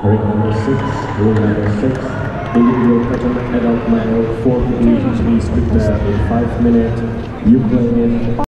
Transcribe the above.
Ring number 6, individual pattern, adult male, 4 to 8, please prepare a 5-minute Ukrainian